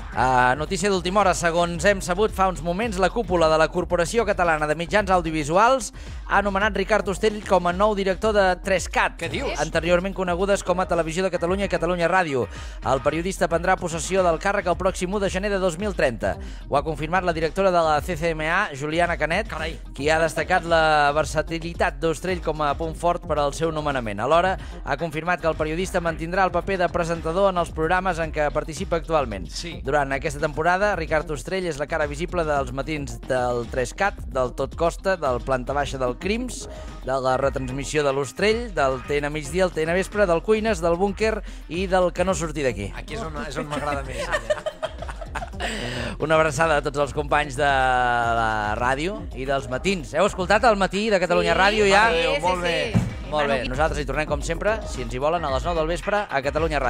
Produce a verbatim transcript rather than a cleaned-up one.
Uh, notícia d'última hora, segons hem sabut fa uns moments, la cúpula de la Corporació Catalana de Mitjans Audiovisuals ha nomenat Ricard Ostrell com a nou director de tres cat, Què dius? anteriorment conegudes com a Televisió de Catalunya i Catalunya Ràdio. El periodista prendrà possessió del càrrec el pròxim u de gener de dos mil trenta. Ho ha confirmat la directora de la C C M A, Juliana Canet, Carai. qui ha destacat la versatilitat d'Ostrell com a punt fort per al seu nomenament. Alhora, ha confirmat que el periodista mantindrà el paper de presentador en els programes en què participa actualment. Sí. Durant aquesta temporada, Ricard Ostrell és la cara visible dels matins del tres cat, del Tot Costa, del Planta Baixa del Crims, de la retransmissió de l'Ostrell, del T N migdia, el T N vespre, del Cuines, del Búnquer i del Que no surti d'aquí. Aquí és on, és on m'agrada més. Una abraçada a tots els companys de la ràdio i dels matins. Heu escoltat el matí de Catalunya Sí, Ràdio ja? sí, sí, Molt bé. sí. Molt bé, Bueno, nosaltres hi tornem com sempre, si ens hi volen, a les nou del vespre a Catalunya Ràdio.